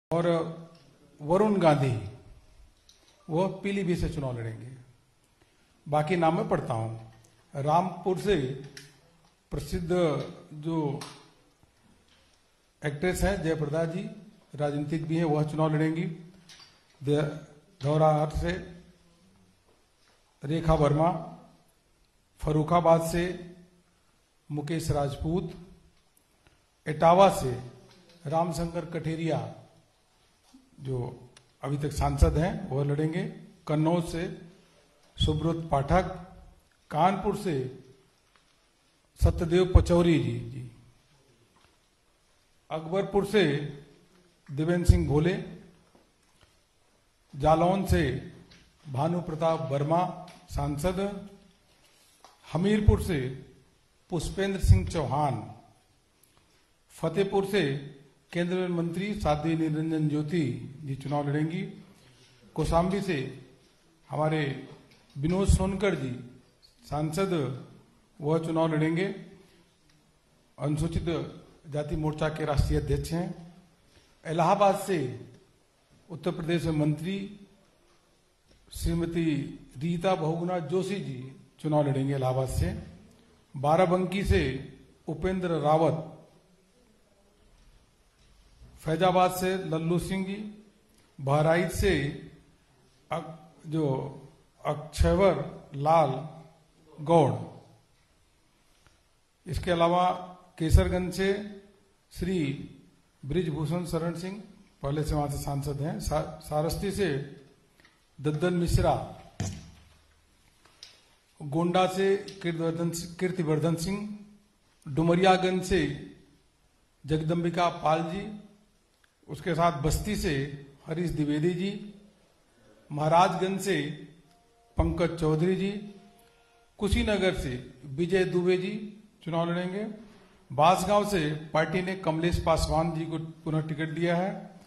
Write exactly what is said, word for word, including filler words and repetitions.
और वरुण गांधी वो पीलीभीत से चुनाव लड़ेंगे। बाकी नाम मैं पढ़ता हूं। रामपुर से प्रसिद्ध जो एक्ट्रेस है जयप्रदा जी, राजनीतिक भी है, वह चुनाव लड़ेंगी। धौराहट से रेखा वर्मा, फर्रुखाबाद से मुकेश राजपूत, इटावा से रामशंकर कठेरिया जो अभी तक सांसद हैं वह लड़ेंगे। कन्नौज से सुब्रत पाठक, कानपुर से सत्यदेव पचौरी जी जी अकबरपुर से देवेंद्र सिंह भोले, जालौन से भानु प्रताप वर्मा सांसद, हमीरपुर से पुष्पेंद्र सिंह चौहान, फतेहपुर से केंद्रीय मंत्री साध्वी निरंजन ज्योति जी चुनाव लड़ेंगी। कौशाम्बी से हमारे विनोद सोनकर जी सांसद वह चुनाव लड़ेंगे, अनुसूचित जाति मोर्चा के राष्ट्रीय अध्यक्ष हैं। इलाहाबाद से उत्तर प्रदेश में मंत्री श्रीमती रीता बहुगुणा जोशी जी चुनाव लड़ेंगे इलाहाबाद से। बाराबंकी से उपेंद्र रावत, फैजाबाद से लल्लू सिंह जी, बहराइच से जो अक्षयवर लाल गौड़, इसके अलावा केसरगंज से श्री ब्रिजभूषण शरण सिंह पहले से वहां से सांसद हैं। सा, सारस्ती से दद्दन मिश्रा, गोंडा से कीर्तिवर्धन कीर्तिवर्धन सिंह, डुमरियागंज से जगदम्बिका पाल जी, उसके साथ बस्ती से हरीश द्विवेदी जी, महाराजगंज से पंकज चौधरी जी, कुशीनगर से विजय दुबे जी चुनाव लड़ेंगे। बांसगांव से पार्टी ने कमलेश पासवान जी को पुनः टिकट दिया है।